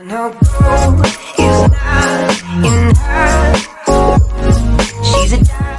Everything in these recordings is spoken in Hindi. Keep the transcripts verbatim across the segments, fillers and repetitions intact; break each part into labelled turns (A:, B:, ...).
A: No gold is not in her. She's a diamond.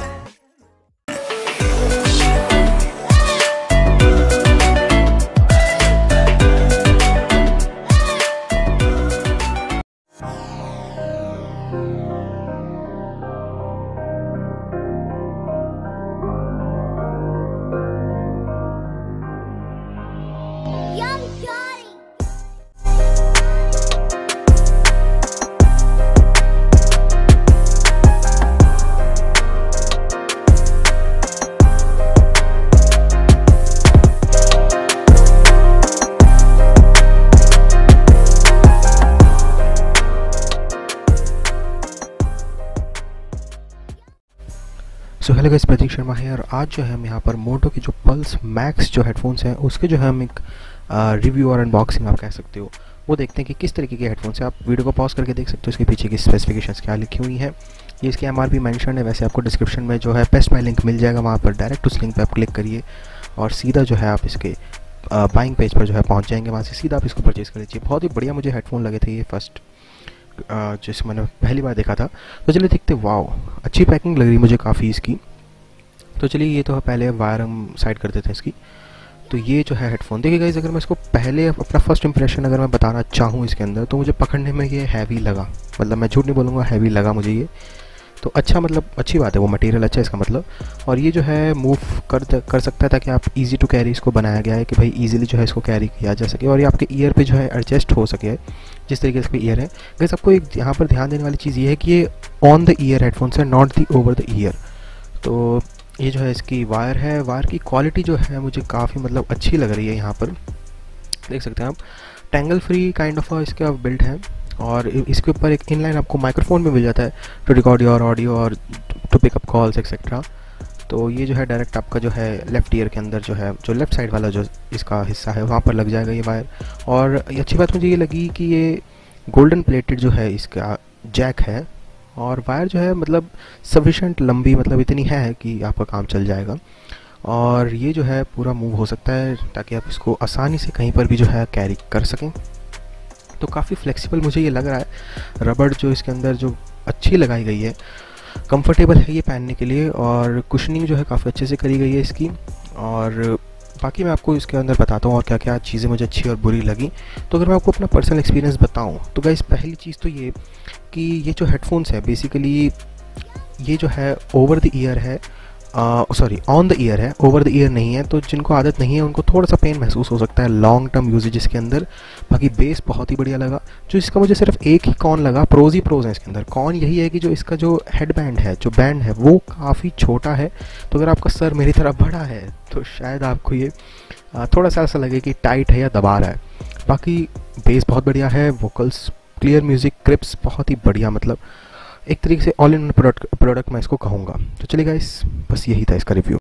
B: So hello guys, Prateek Sharma है और आज जो है हम यहाँ पर मोटो की जो पल्स मैक्स जो हेडफोन्स हैं उसके जो है हम एक रिव्यू और अनबॉक्सिंग आप कह सकते हो वो देखते हैं कि किस तरीके के हेडफोन्स हैं। आप वीडियो को पॉज करके देख सकते हो इसके पीछे की स्पेसिफिकेशंस क्या लिखी हुई हैं। ये इसकी एम आर पी मैंशन है। वैसे आपको डिस्क्रिप्शन में जो है पेस्ट माई लिंक मिल जाएगा, वहाँ पर डायरेक्ट उस लिंक पर आप क्लिक करिए और सीधा जो है आप इसके बाइंग पेज पर जो है पहुँच जाएंगे। वहाँ से सीधा आप इसको परचेज़ कर लीजिए। बहुत ही बढ़िया मुझे हेडफोन लगे थे ये फर्स्ट जिस मैंने पहली बार देखा था। तो चलिए देखते, वाओ अच्छी पैकिंग लग रही मुझे काफ़ी इसकी। तो चलिए ये तो पहले वायर हम साइड कर देते हैं इसकी। तो ये जो है हेडफोन देखिए गाइस, अगर मैं इसको पहले अपना फर्स्ट इंप्रेशन अगर मैं बताना चाहूँ इसके अंदर, तो मुझे पकड़ने में ये हैवी लगा। मतलब मैं झूठ नहीं बोलूँगा, हैवी लगा मुझे ये। तो अच्छा, मतलब अच्छी बात है, वो मटेरियल अच्छा है इसका मतलब। और ये जो है मूव कर कर सकता है ताकि आप इजी टू कैरी इसको बनाया गया है कि भाई इजीली जो है इसको कैरी किया जा सके और ये आपके ईयर पे जो है एडजस्ट हो सके जिस तरीके से ईयर है। गाइस आपको एक यहाँ पर ध्यान देने वाली चीज़ ये है कि ये ऑन द ईयर हेडफोन्स है, not the over the ear. तो ये जो है इसकी वायर है, वायर की क्वालिटी जो है मुझे काफ़ी मतलब अच्छी लग रही है। यहाँ पर देख सकते हैं आप, टैंगल फ्री काइंड ऑफ इसका बिल्ड है और इसके ऊपर एक इनलाइन आपको माइक्रोफोन में मिल जाता है टू रिकॉर्ड योर ऑडियो और टू पिकअप कॉल्स एक्सेट्रा। तो ये जो है डायरेक्ट आपका जो है लेफ़्ट ईयर के अंदर जो है जो लेफ़्ट साइड वाला जो इसका हिस्सा है वहाँ पर लग जाएगा ये वायर। और अच्छी बात मुझे ये लगी कि ये गोल्डन प्लेटेड जो है इसका जैक है और वायर जो है मतलब सफिशेंट लंबी, मतलब इतनी है कि आपका काम चल जाएगा। और ये जो है पूरा मूव हो सकता है ताकि आप इसको आसानी से कहीं पर भी जो है कैरी कर सकें। तो काफ़ी फ्लेक्सिबल मुझे ये लग रहा है। रबड़ जो इसके अंदर जो अच्छी लगाई गई है, कंफर्टेबल है ये पहनने के लिए और कुशनिंग जो है काफ़ी अच्छे से करी गई है इसकी। और बाकी मैं आपको इसके अंदर बताता हूँ और क्या क्या चीज़ें मुझे अच्छी और बुरी लगी। तो अगर मैं आपको अपना पर्सनल एक्सपीरियंस बताऊँ तो गाइस पहली चीज़ तो ये कि ये जो हेडफोन्स है बेसिकली ये जो है ओवर द ईयर है, सॉरी ऑन द ईयर है, ओवर द ईयर नहीं है। तो जिनको आदत नहीं है उनको थोड़ा सा पेन महसूस हो सकता है लॉन्ग टर्म यूजेज के अंदर। बाकी बेस बहुत ही बढ़िया लगा। जो इसका मुझे सिर्फ एक ही कॉन लगा, प्रोज ही प्रोज है इसके अंदर। कॉन यही है कि जो इसका जो हेड बैंड है, जो बैंड है वो काफ़ी छोटा है। तो अगर आपका सर मेरी तरह बड़ा है तो शायद आपको ये थोड़ा सा ऐसा लगे कि टाइट है या दबा रहा है। बाकी बेस बहुत बढ़िया है, वोकल्स क्लियर, म्यूज़िक क्रिप्स बहुत ही बढ़िया। मतलब एक तरीके से ऑल इन प्रोडक्ट प्रोडक्ट मैं इसको कहूँगा। तो चलिए गाइस, बस यही था इसका रिव्यू।